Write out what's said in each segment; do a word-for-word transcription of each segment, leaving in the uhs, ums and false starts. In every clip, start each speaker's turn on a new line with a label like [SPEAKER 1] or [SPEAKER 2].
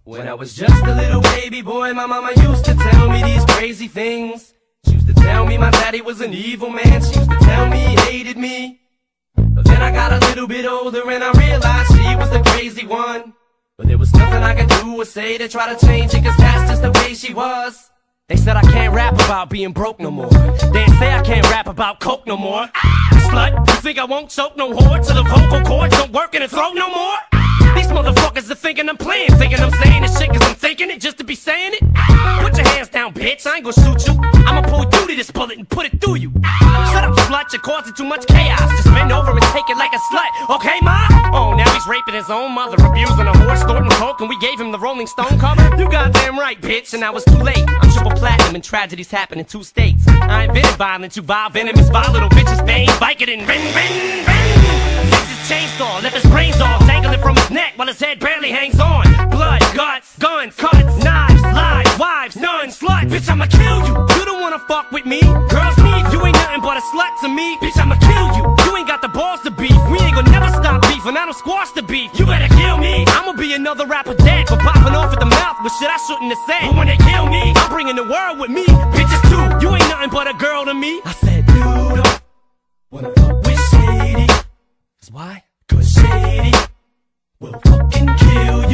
[SPEAKER 1] When I was just a little baby boy, my mama used to tell me these crazy things. She used to tell me my daddy was an evil man. She used to tell me he hated me. But then I got a little bit older and I realized she was the crazy one. But there was nothing I could do or say to try to change it, cause that's just the way she was. They said I can't rap about being broke no more. They say I can't rap about coke no more. Ah, slut, you think I won't choke no whore till the vocal cords don't work in the throat no more? These motherfuckers are thinking I'm playing, thinking I'm saying this shit cause I'm thinking it just to be saying it. Put your hands down, bitch, I ain't gonna shoot you. I'ma pull you to this bullet and put it through you. Shut up, slut, you're causing too much chaos. Just bend over and take it like a slut, okay, ma? Oh, now he's raping his own mother, abusing a horse, snorting coke, and we gave him the Rolling Stone cover? You goddamn right, bitch, and now it's too late. I'm triple platinum and tragedies happen in two states. I invented violence, you vile, venomous, vile little bitches, veins, bike it and ring, ring, ring. Fix his chainsaw, left his brains off, dangling from his neck while his head barely hangs on. Blood, guts, guns, cuts, knives, lies, wives, nuns, sluts. Bitch, I'ma kill you. You don't wanna fuck with me. Girls need you ain't nothing but a slut to me. Bitch, I'ma kill you. You ain't got the balls to beef. We ain't gonna never stop beefing. I don't squash the beef. You better kill me. I'ma be another rapper dead for popping off at the mouth with shit I shouldn't have said. But when they kill me, I'm bringing the world with me. Bitches too. You ain't nothing but a girl to me. I said, you don't wanna fuck with Shady. Cause why? Cause Shady will fucking kill you.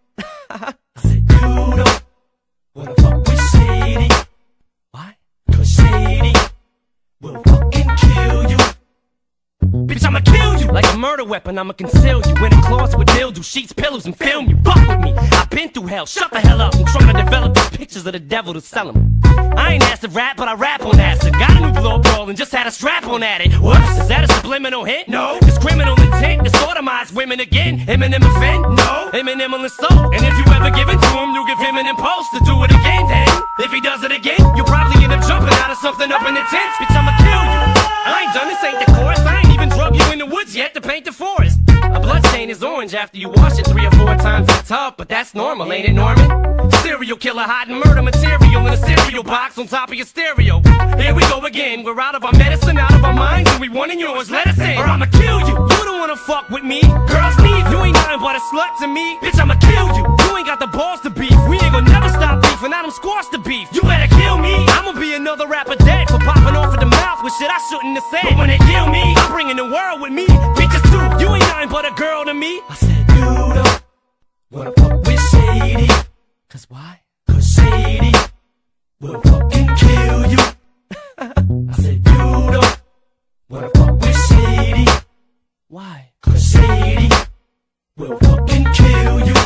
[SPEAKER 1] I said, you don't wanna fuck with Shady. Why? Cause Shady will fucking kill you. Bitch, I'ma kill you. Like a murder weapon, I'ma conceal you in a closet with dildo, sheets, pillows, and film you. Fuck with me, I've been through hell. Shut the hell up, I'm trying to develop these pictures of the devil to sell them. I ain't asked to rap, but I rap on acid. Got a new blow ball and just had a strap on at it. Whoops, is that a subliminal hint? No. It's criminal intent to sodomize women again. Eminem offend? No. Eminem will insult. And if you ever give in to him, you give him an impulse to do it again. Then, if he does it again, you'll probably end up jumping out of something up in the tent. Bitch, I'ma kill you. I ain't done this, ain't the chorus. I ain't even drug you in the woods yet to paint the forest. A blood stain is orange after you wash it three or four times in the tub, but that's normal, ain't it, Norman? Serial killer hiding murder material in a cereal box on top of your stereo. Here we go again, we're out of our medicine, out of our minds, and we wanting yours, let us in, or I'ma kill you. You don't wanna fuck with me. Girls need you ain't nothing but a slut to me. Bitch, I'ma kill you. You ain't got the balls to beef. We ain't gonna never stop beefing, I don't squash the beef. You better kill me. I'ma be another rapper dead for popping off at the mouth with shit I shouldn't have said. But when they kill me, I'm bringing the world with me. Bitches too, you ain't nothing but a girl to me. I said, you don't wanna fuck with Shady. Cause why? Cause Shady will fucking kill you. I said, you don't wanna fuck with Shady. Why? Cause Shady will fucking kill you.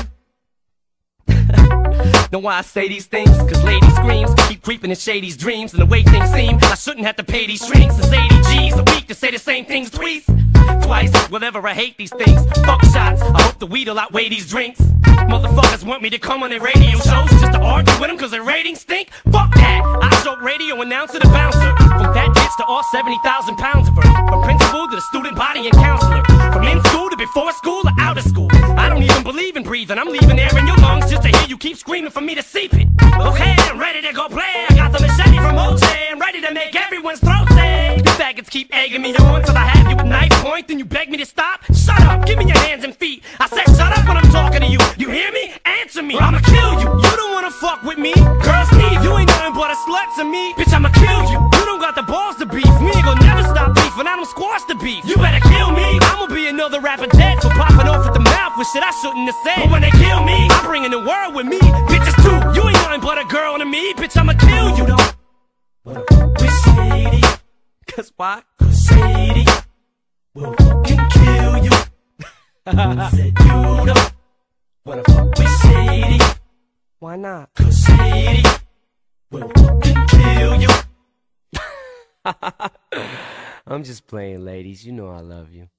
[SPEAKER 1] Know why I say these things? Cause lady screams keep creeping in Shady's dreams. And the way things seem, I shouldn't have to pay these strings. It's eighty G's a week to say the same things twice. Twice, whatever, I hate these things. Fuck shots, I hope the weed'll outweigh these drinks. Motherfuckers want me to come on their radio shows just to argue with them cause their ratings stink. Fuck that, I show radio announcer to bouncer. From that bitch to all seventy thousand pounds of her. From principal to the student body and counselor. From in school to before school or out of school. I don't even believe in breathing, I'm leaving air in your lungs just to hear you keep screaming for me to seep it. Okay, I'm ready to go play. I got the machete from O J. I'm ready to make everyone's throat say. You faggots keep egging me on till I have you at knife point. Then you beg me to stop. Shut up, give me your hands and feet. I said shut up when I'm talking to you. You hear me? Answer me, or I'ma kill you. You don't wanna fuck with me. Girls need you ain't nothing but a slut to me. Bitch, I'ma kill you. You don't got the balls to beef. We ain't gonna never stop beefing. I don't squash the beef. You better kill me. I'ma be another rapper dead for popping off at the mouth with shit I shouldn't have said. But when they kill me, I'm bringing the world with me. Bitches too. You ain't nothing but a girl to me. Bitch, I'ma kill you. You don't wanna fuck with Shady. Cause why? Cause Shady will fucking kill you. I said you don't wanna fuck with Shady. Why not? Cause Shady will fucking kill you. I'm just playing, ladies. You know I love you.